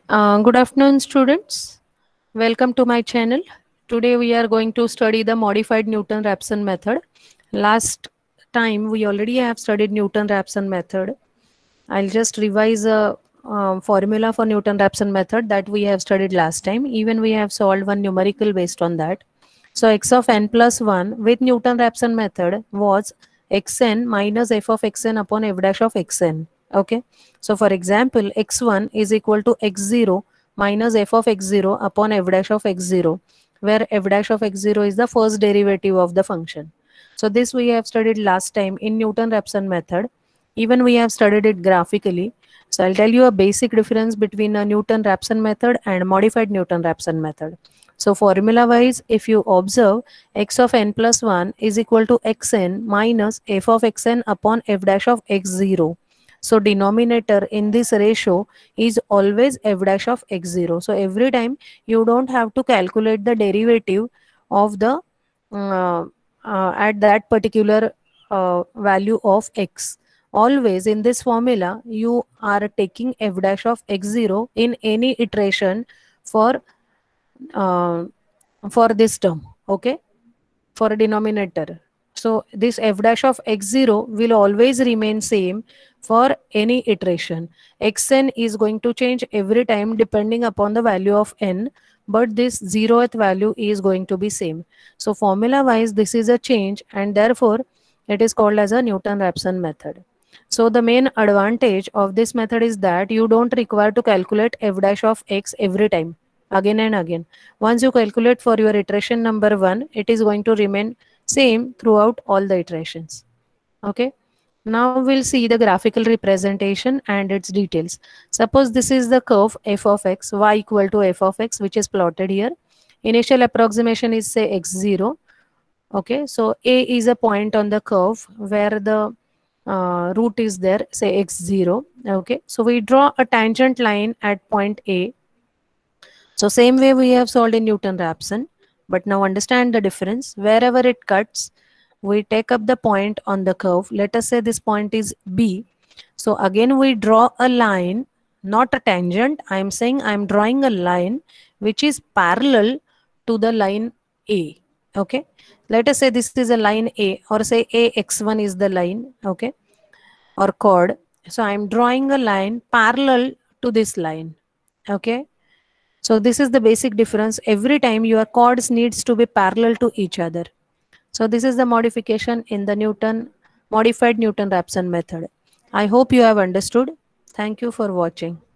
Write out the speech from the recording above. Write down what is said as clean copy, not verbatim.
Good afternoon, students. Welcome to my channel. Today we are going to study the modified Newton-Raphson method. Last time we already have studied Newton-Raphson method. I'll just revise a formula for Newton-Raphson method that we have studied last time. Even we have solved one numerical based on that. So x of n plus 1 with Newton-Raphson method was xn minus f of xn upon f dash of xn. Okay. So for example, x1 is equal to x0 minus f of x0 upon f dash of x0, where f dash of x0 is the first derivative of the function. So this we have studied last time in Newton-Raphson method. Even we have studied it graphically. So I'll tell you a basic difference between a Newton-Raphson method and modified Newton-Raphson method. So formula wise, if you observe, x of n plus 1 is equal to xn minus f of xn upon f dash of x0. So denominator in this ratio is always f dash of x0. So every time you don't have to calculate the derivative of the at that particular value of x. Always in this formula you are taking f dash of x0 in any iteration for uh, for this term, okay, for a denominator. So this f dash of x0 will always remain same for any iteration. Xn is going to change every time depending upon the value of n, but this 0th value is going to be same. So formula wise this is a change, and therefore it is called as a Newton-Raphson method. So the main advantage of this method is that you don't require to calculate f dash of x every time, again and again. Once you calculate for your iteration number 1, it is going to remain same throughout all the iterations. Okay. Now we'll see the graphical representation and its details. Suppose this is the curve f of x, y equal to f of x, which is plotted here. Initial approximation is say x0. Okay, so A is a point on the curve where the root is there, say x0. Okay, so we draw a tangent line at point A. So same way we have solved in Newton-Raphson, but now understand the difference. Wherever it cuts, we take up the point on the curve. Let us say this point is B. So again we draw a line, not a tangent. I am saying I am drawing a line which is parallel to the line A. Okay. Let us say this is a line A, or say AX1 is the line, okay, or chord. So I am drawing a line parallel to this line. Okay. So this is the basic difference. Every time your chords needs to be parallel to each other. So this is the modification in the modified Newton-Raphson method. I hope you have understood. Thank you for watching.